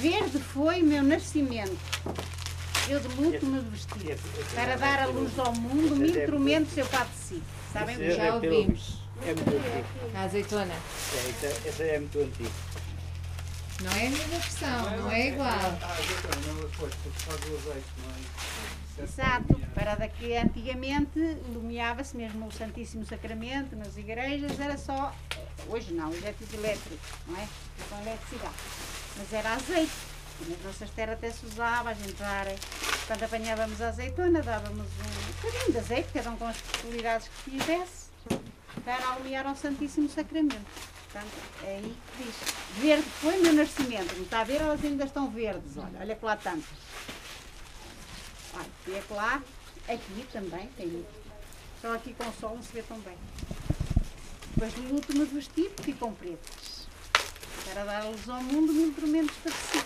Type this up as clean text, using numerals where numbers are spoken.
Verde foi o meu nascimento. Eu de luto me vesti. Para dar a luz ao mundo, mil tormentos eu padeci. Sabem? Já ouvimos. É muito antigo. A azeitona. Essa é muito antiga. Não é a mesma versão, não é igual. Exato, para daqui antigamente iluminava-se mesmo o Santíssimo Sacramento nas igrejas, era só, hoje não, hoje é tudo elétrico, não é? Com eletricidade, mas era azeite, e nas nossas terras até se usava, a gente quando apanhávamos a azeitona dávamos um bocadinho de azeite, cada um com as possibilidades que quisesse, para alumiar ao Santíssimo Sacramento. Portanto, é aí que diz, verde foi o meu nascimento, não está a ver, elas ainda estão verdes, olha que lá tantas. Olha, e é que lá, aqui também tem. Só aqui com o sol não se vê tão bem. Depois de luto me vesti, ficam pretas. Para dar a luz ao mundo, mil tormentos para si.